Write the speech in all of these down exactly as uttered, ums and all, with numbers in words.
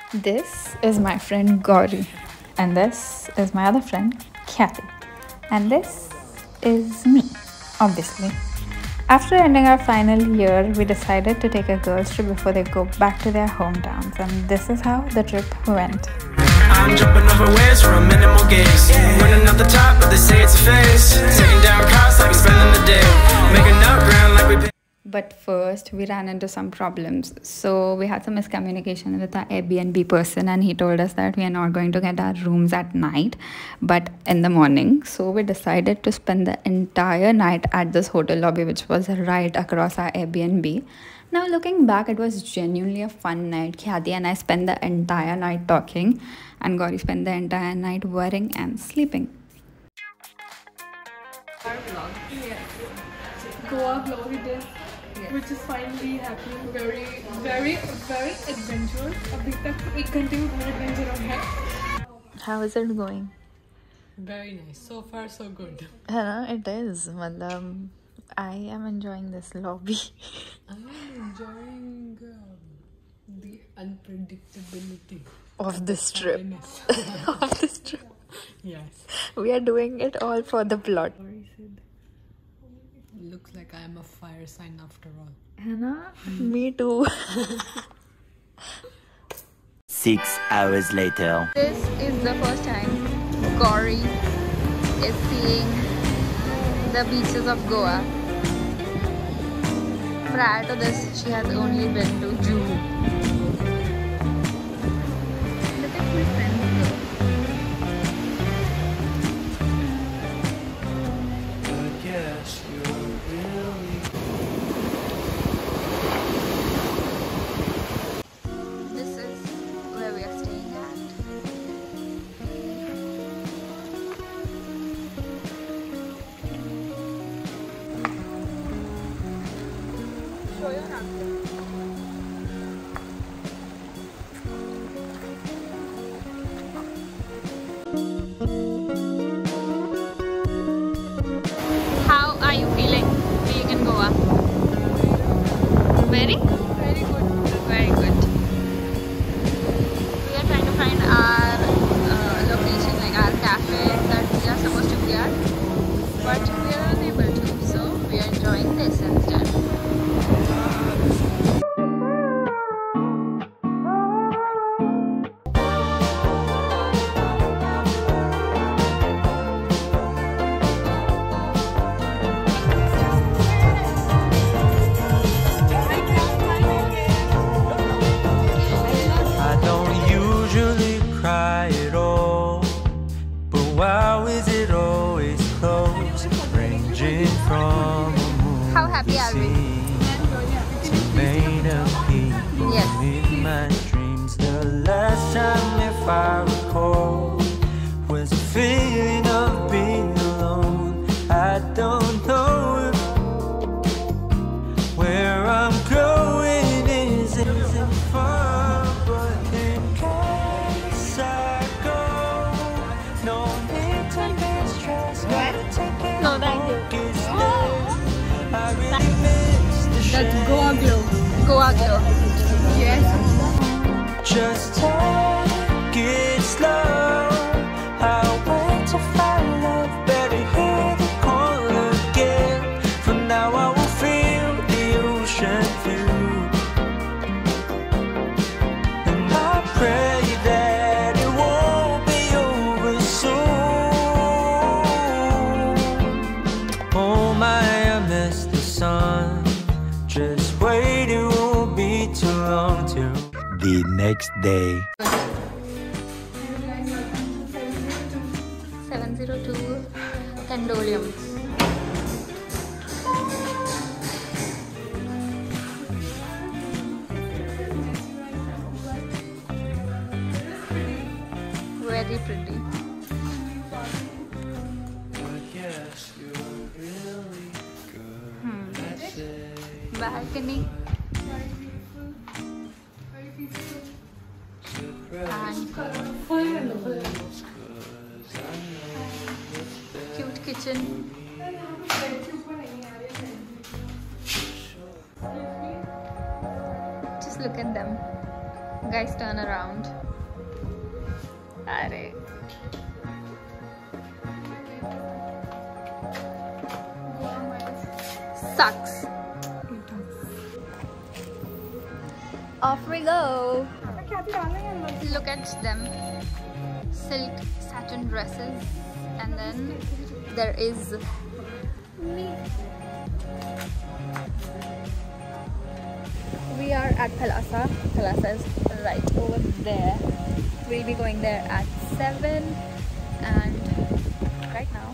This is my friend Gauri, and this is my other friend Kathy, and this is me, obviously. After ending our final year, we decided to take a girls' trip before they go back to their hometowns, and this is how the trip went. I'm jumping over waves for a minimal gaze. Running up the top, but they say it's a phase. Taking down costs like we're spending the day. Making up ground like we pay. But first, we ran into some problems. So we had some miscommunication with our Airbnb person, and he told us that we are not going to get our rooms at night, but in the morning. So we decided to spend the entire night at this hotel lobby, which was right across our Airbnb. Now looking back, it was genuinely a fun night. Khyati and I spent the entire night talking, and Gauri spent the entire night worrying and sleeping. Our vlog. Yes. Goa vlog we did, yes. Which is finally happening. Very, very, very adventurous. अभी तक एक घंटे में बहुत adventure है. How is it going? Very nice. So far, so good. Yeah, it is. Matlab, I am enjoying this lobby. I am enjoying um, the unpredictability of this trip. of this trip. Yes. We are doing it all for the plot. Looks like I am a fire sign after all. Hannah? Me too. Six hours later. This is the first time Gauri is seeing the beaches of Goa. Prior to this, she has only been to Juhu. Look at my friends here. This is where we are staying at. Show your napkin. How are you feeling being in Goa? Very? Very good. Very good. We are trying to find our uh, location, like our cafe that we are supposed to be at, but we are unable to, so we are enjoying this instead. I don't usually cry at all, but wow, is it always close, ranging from a movie How happy are we? to made of people Yes. in my dreams. The last time, if I recall, was a feeling of being alone. I don't know if where I'm going isn't far, but in case I go, no need to be stressed. Gotta take it No, thank you. focus less. I really miss the That's shade. Goa glow. Goa glow. Yes. Just take it slow. I'll wait to find love. Better hear the call again. For now I will feel the ocean view, and I pray that it won't be over soon. Oh my, I miss the sun. Just wait, it won't be too long till The next day. seven zero two Tendolium. Very pretty. Hmm. Balcony. Very peaceful. And cute kitchen. Just look at them. Guys, turn around. Arey. Sucks. Off we go. Look at them. Silk satin dresses. And then there is me. We are at Thalassa. Thalassa is right over there. We'll be going there at seven, and right now.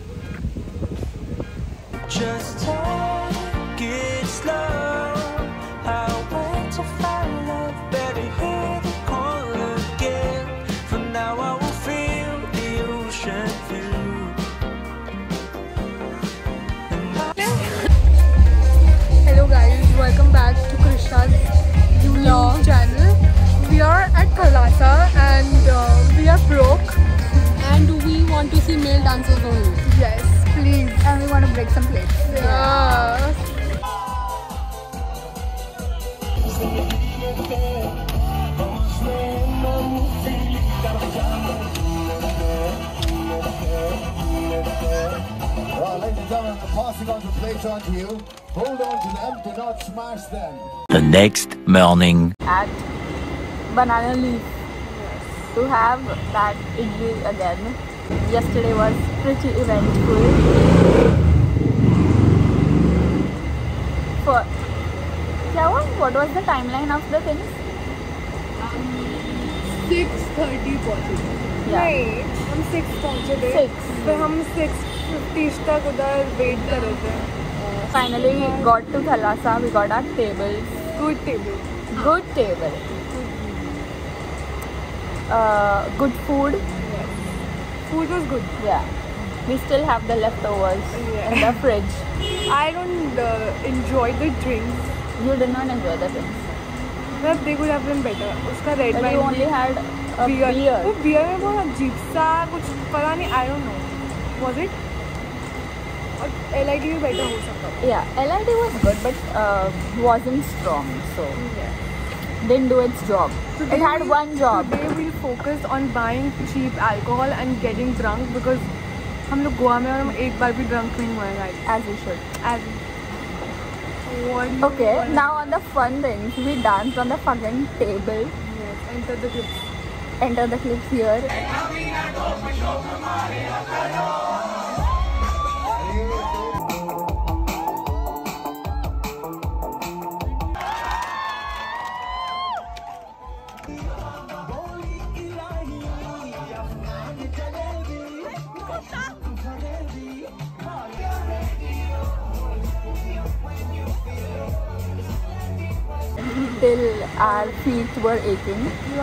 Just take it slow. I'll wait to find love. Better hear the call again. For now I will feel the ocean view. Hello guys, welcome back to Krishna's YouTube channel. We are at Thalassa and uh, we are broke. And we want to see male dancers only. Yes, please. And we want to break some plates. Yeah. Well, ladies and gentlemen, I'm passing on the plates on to you. Hold on to them, do not smash them. The next morning. At Banana Leaf to have that idli again. Yesterday was pretty eventful. For क्या हुआ? What was the timeline of the things? six thirty पहुँचे. Yeah. नहीं, हम six पहुँचे थे. Six. फिर हम six fifty तक उधर वेट कर रहे थे. Finally we got to Thalassa. We got our tables. Good table. Good table. Uh, good food. Food was good. Yeah. We still have the leftovers Yeah. in the fridge. I don't uh, enjoy the drinks. You did not enjoy the things. But they could have been better. उसका red But wine. you only had a beer. beer. वो beer में बहुत अजीब सा कुछ पता नहीं. I don't know. Was it? और L I D भी better हो सकता था. Yeah, L I D was good, but uh, wasn't strong, so didn't do its job. Today It had we- one job. Today we focused on buying cheap alcohol and getting drunk because हम लोग गोवा में और हम एक बार भी drunk नहीं हुए हैं. As we should. As what you Okay, want- now on the fun things, we danced on the fucking table. Yes, enter the clips. Enter the clips here. Till our feet were aching.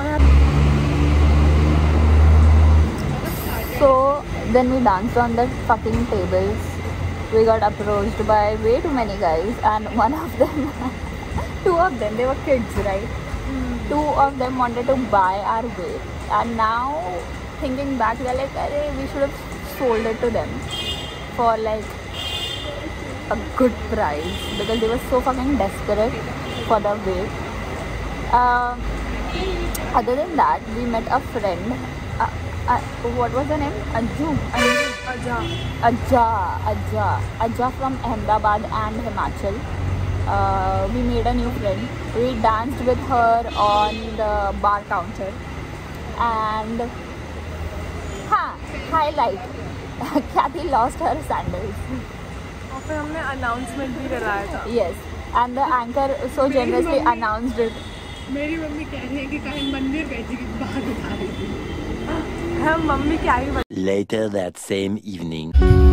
So then we danced on the fucking tables. We got approached by way too many guys, and one of them, two of them, they were kids, right? Two of them wanted to buy our weight, and now thinking back, we are like, "Arey, we should have sold it to them for like a good price because they were so fucking desperate for the weight." Uh, other than that, we met a friend. Uh, uh, what was her name? Anju. Anju. Aja. Aja. Aja. Aja from Ahmedabad and Himachal. Uh, we made a new friend. We danced with her on the bar counter. And, huh, highlight. Kathy lost her sandals. और फिर हमने announcement भी कराया था. Yes. And the anchor so generously announced it. मेरी mummy कह रही है कि कहीं मंदिर गई थी कि बाहर उठा रही थी. हम मम्मी क्या ही Later that same evening.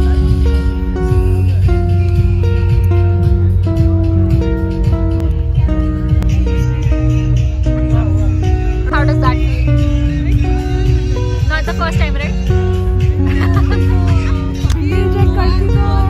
How does that feel? Not the first time, right? ये चेक करती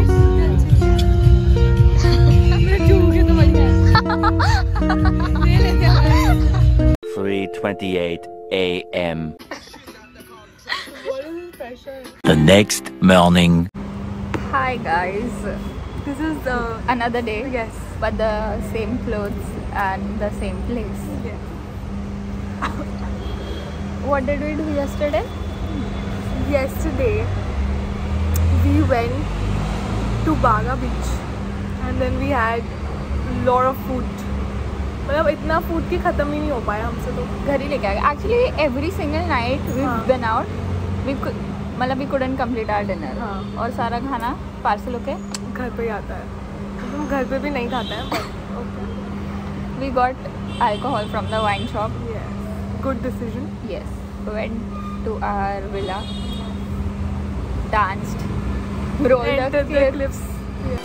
तो मैं चूक के तो बढ़िया ले लेते हैं. three twenty-eight a m What is this pressure? The next morning. Hi guys. This is the Another day. yes. But the same clothes and the same place. Yes. What did we do yesterday? Yesterday we went to Baga Beach and then we had lot of food. मतलब इतना food कि खत्म ही नहीं हो पाया हमसे तो घर ही लेके आ गए. Actually, every single night we've हाँ. been out. We could, मतलब we couldn't complete our dinner. हाँ. और सारा खाना पार्सल होके घर पे ही आता है. हम घर पे भी नहीं खाते हैं but okay. We got alcohol from the wine shop. Yes. Good decision. Yes. We went to our villa, danced, rolled Entered the the clips. clips. Yeah.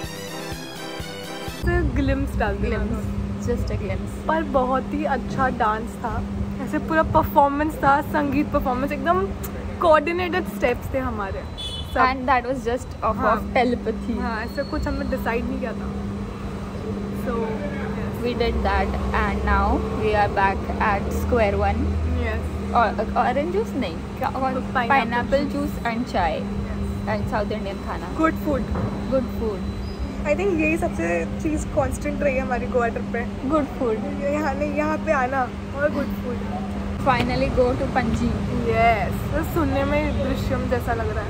The glimpse डाल दिया. Glimpse. Just a glimpse. पर बहुत ही अच्छा dance था. ऐसे पूरा performance था, संगीत परफॉर्मेंस एकदम कोऑर्डिनेटेड स्टेप्स थे हमारे. सब. And that was just off हाँ. of telepathy. हाँ, ऐसा कुछ हमने डिसाइड नहीं किया था. So yes. We did that, and now we are back at square one. Yes. Or, orange juice नहीं. क्या- और Pineapple pineapple juice and chai and South Indian खाना. Good food. Good food. I think यही सबसे चीज़ constant रही है हमारी Goa trip पे. Good food. यहाँ नहीं यहाँ पे आना और good food. Finally go to Panji. Yes. तो सुनने में दृश्यम जैसा लग रहा है.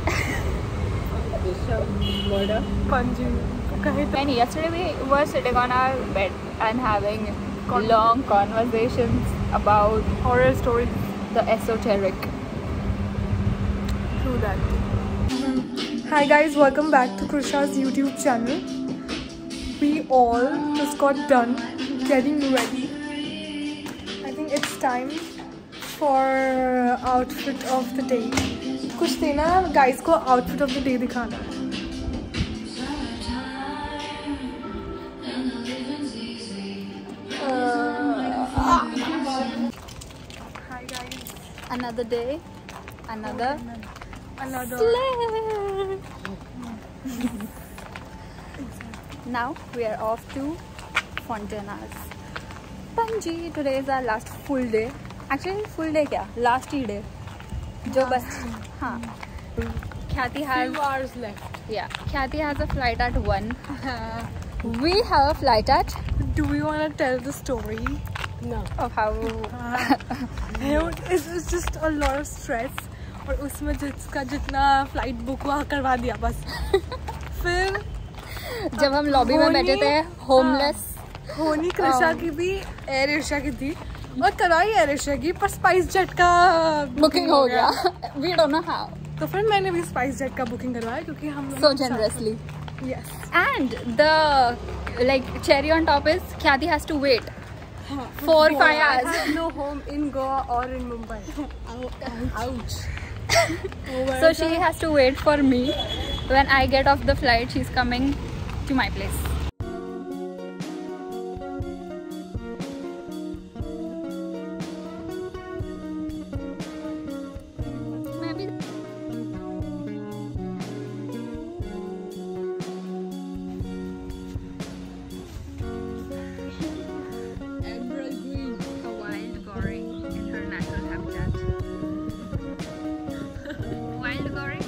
पंजी कहीं तो And yesterday we were sitting on our bed and having Con- long conversations about horror stories. the esoteric. True that. Hi guys, welcome back to Krisha's YouTube channel. We all just got done getting ready. I think it's time for outfit of the day. कुछ देना guys को outfit of the day दिखाना है. Hi guys. Another day, another Another. slay. Now we are off to Fontanas. Panji, today is our last full day. Actually, full day क्या? Last ही day. जो बस हाँ. Khyati has Few hours left. yeah. Khyati has a flight at one. We have a flight at Do we want to tell the story? No. of how It was just a lot of stress. और उसमें जिसका जितना flight book हुआ करवा दिया बस. फिर जब हम लॉबी में बैठे थे होमलेस. होनी कृषा की भी एयर एशिया की थी और करवाई एयर एशिया की पर स्पाइस जेट का बुकिंग हो गया. We don't know how. तो फिर मैंने भी स्पाइस जेट का बुकिंग करवाया क्योंकि हम So generously. Yes. And the like cherry on top is Khyati has to wait four five I hours. have no home in Goa or in Mumbai. Ouch. So she has to wait for me. When I get off the flight, she's coming to my place. Maybe. Emerald green. A wild goring in her natural habitat. Wild goring.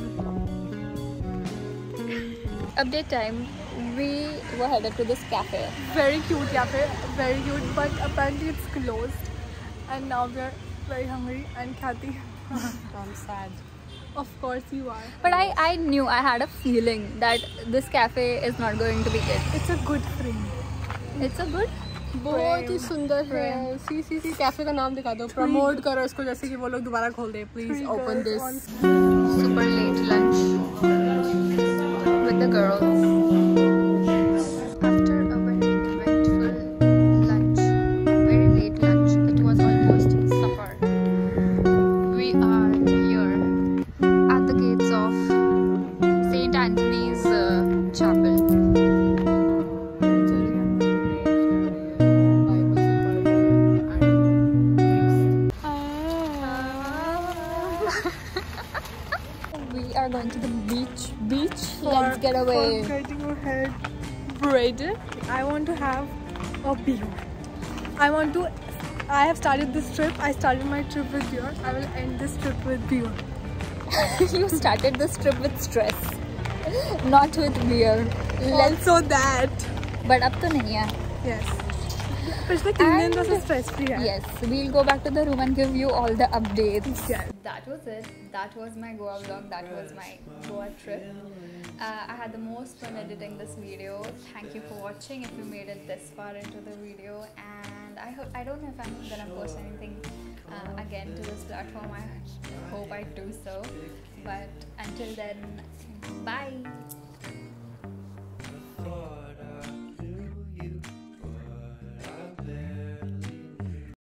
Update time. We were headed to this cafe. Very cute cafe, very cute, but apparently it's closed. And now we're very hungry. And Khyati, I'm sad. of course you are. But I, I knew, I had a feeling that this cafe is not going to be good. It's a good friend. It's a good. बहुत ही सुंदर है. सी सी सी cafe का नाम दिखा दो. Promote करो इसको जैसे कि वो लोग दोबारा खोल दे. Please Three open girls this. on Super late lunch with the girls. After a very eventful lunch, very late lunch, it was almost supper. We are here at the gates of Saint Anthony's uh, Chapel. We are going to the beach. Beach. Let's get away. For getting your head braided. I want to have a beer. I want to. I have started this trip. I started my trip with beer. I will end this trip with beer. You started this trip with stress, not with beer. Let's. Also that. But अब तो नहीं है. Yes. पिछले तीन दिन तो And- stress free है. Yes, we'll go back to the room and give you all the updates. Yeah. That was it. That was my Goa vlog. That was my Goa trip. Uh, I had the most fun editing this video. Thank you for watching. If you made it this far into the video, and I hope I don't know if I'm gonna post anything uh, again to this platform. I hope I do so. But until then, bye.